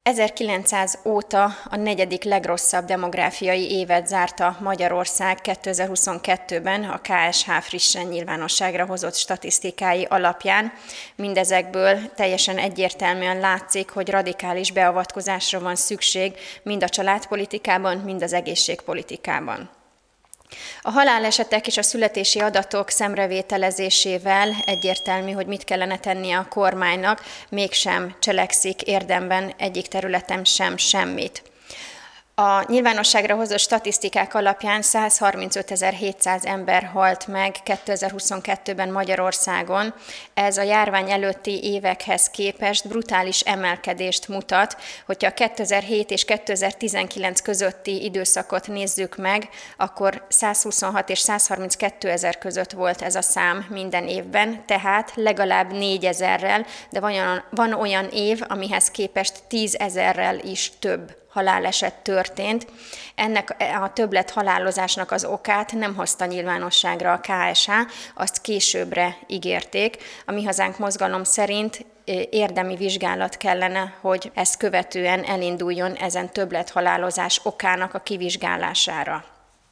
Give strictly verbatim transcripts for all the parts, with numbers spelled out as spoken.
ezerkilencszáz óta a negyedik legrosszabb demográfiai évet zárta Magyarország kétezer-huszonkettőben a ká es há frissen nyilvánosságra hozott statisztikái alapján. Mindezekből teljesen egyértelműen látszik, hogy radikális beavatkozásra van szükség mind a családpolitikában, mind az egészségpolitikában. A halálesetek és a születési adatok szemrevételezésével egyértelmű, hogy mit kellene tennie a kormánynak, mégsem cselekszik érdemben egyik területen sem semmit. A nyilvánosságra hozott statisztikák alapján százharmincötezer-hétszáz ember halt meg kétezer-huszonkettőben Magyarországon. Ez a járvány előtti évekhez képest brutális emelkedést mutat. Hogyha kétezer-hét és kétezer-tizenkilenc közötti időszakot nézzük meg, akkor százhuszonhat és százharminckettő ezer között volt ez a szám minden évben, tehát legalább négyezerrel, de van olyan, van olyan év, amihez képest tízezerrel is több haláleset történt. Ennek a többlet halálozásnak az okát nem hozta nyilvánosságra a ká es há, azt későbbre ígérték. A Mi Hazánk mozgalom szerint érdemi vizsgálat kellene, hogy ezt követően elinduljon ezen többlet halálozás okának a kivizsgálására.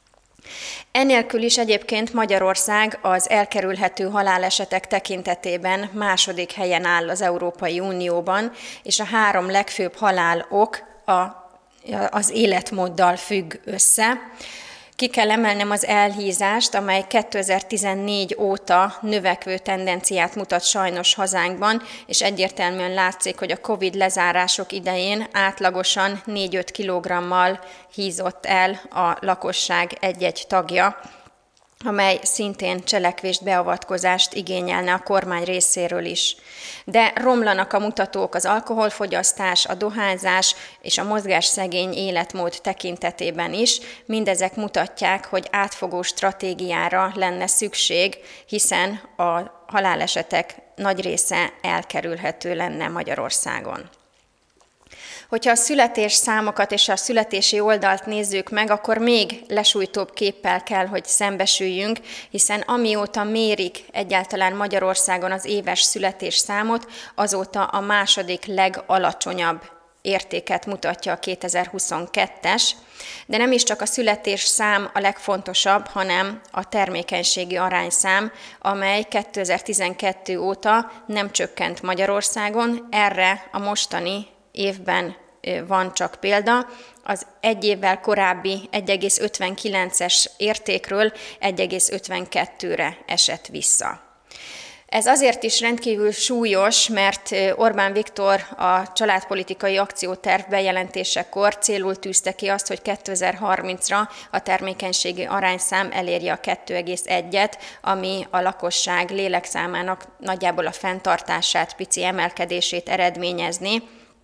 Enélkül is egyébként Magyarország az elkerülhető halálesetek tekintetében második helyen áll az Európai Unióban, és a három legfőbb halálok a az életmóddal függ össze. Ki kell emelnem az elhízást, amely kétezer-tizennégy óta növekvő tendenciát mutat sajnos hazánkban, és egyértelműen látszik, hogy a Covid lezárások idején átlagosan négy-öt kilogrammal hízott el a lakosság egy-egy tagja, amely szintén cselekvést, beavatkozást igényelne a kormány részéről is. De romlanak a mutatók az alkoholfogyasztás, a dohányzás és a mozgásszegény életmód tekintetében is. Mindezek mutatják, hogy átfogó stratégiára lenne szükség, hiszen a halálesetek nagy része elkerülhető lenne Magyarországon. Hogyha a születésszámokat és a születési oldalt nézzük meg, akkor még lesújtóbb képpel kell, hogy szembesüljünk, hiszen amióta mérik egyáltalán Magyarországon az éves születésszámot, azóta a második legalacsonyabb értéket mutatja a kétezer-huszonkettes, de nem is csak a születésszám a legfontosabb, hanem a termékenységi arányszám, amely kétezer-tizenkettő óta nem csökkent Magyarországon, erre a mostani évben van csak példa, az egy évvel korábbi egy egész ötvenkilences értékről egy egész ötvenkettőre esett vissza. Ez azért is rendkívül súlyos, mert Orbán Viktor a családpolitikai akcióterv bejelentésekor célul tűzte ki azt, hogy kétezer-harmincra a termékenységi arányszám elérje a kettő egész egyet, ami a lakosság lélekszámának nagyjából a fenntartását, pici emelkedését eredményezni.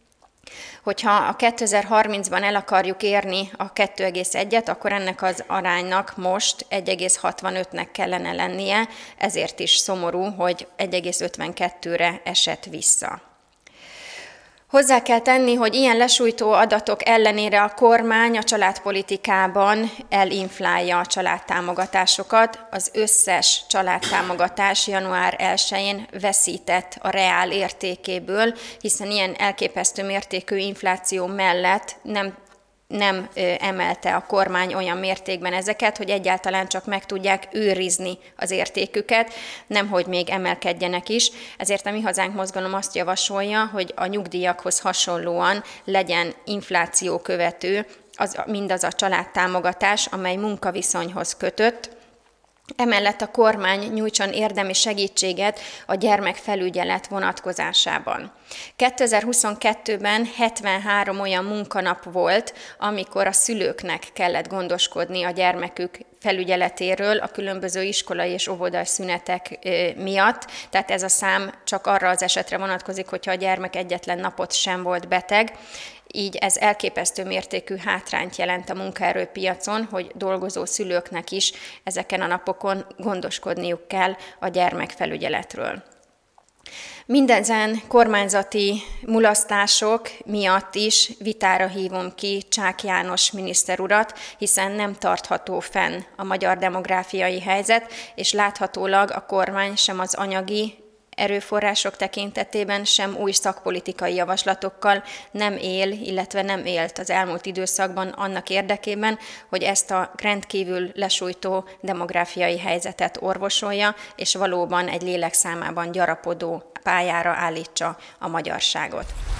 Hogyha a kétezer-harmincban el akarjuk érni a kettő egész egyet, akkor ennek az aránynak most egy egész hatvanötnek kellene lennie, ezért is szomorú, hogy egy egész ötvenkettőre esett vissza. Hozzá kell tenni, hogy ilyen lesújtó adatok ellenére a kormány a családpolitikában elinflálja a családtámogatásokat. Az összes családtámogatás január elsején veszített a reál értékéből, hiszen ilyen elképesztő mértékű infláció mellett nem nem emelte a kormány olyan mértékben ezeket, hogy egyáltalán csak meg tudják őrizni az értéküket, nemhogy még emelkedjenek is. Ezért a Mi Hazánk mozgalom azt javasolja, hogy a nyugdíjakhoz hasonlóan legyen infláció követő az, mindaz a családtámogatás, amely munkaviszonyhoz kötött. Emellett a kormány nyújtson érdemi segítséget a gyermekfelügyelet vonatkozásában. kétezer-huszonkettőben hetvenhárom olyan munkanap volt, amikor a szülőknek kellett gondoskodni a gyermekük felügyeletéről a különböző iskolai és óvodai szünetek miatt. Tehát ez a szám csak arra az esetre vonatkozik, hogyha a gyermek egyetlen napot sem volt beteg. Így ez elképesztő mértékű hátrányt jelent a munkaerőpiacon, hogy dolgozó szülőknek is ezeken a napokon gondoskodniuk kell a gyermekfelügyeletről. Mindezen kormányzati mulasztások miatt is vitára hívom ki Csák János miniszter urat, hiszen nem tartható fenn a magyar demográfiai helyzet, és láthatólag a kormány sem az anyagi erőforrások tekintetében, sem új szakpolitikai javaslatokkal nem él, illetve nem élt az elmúlt időszakban annak érdekében, hogy ezt a rendkívül lesújtó demográfiai helyzetet orvosolja, és valóban egy lélekszámában gyarapodó pályára állítsa a magyarságot.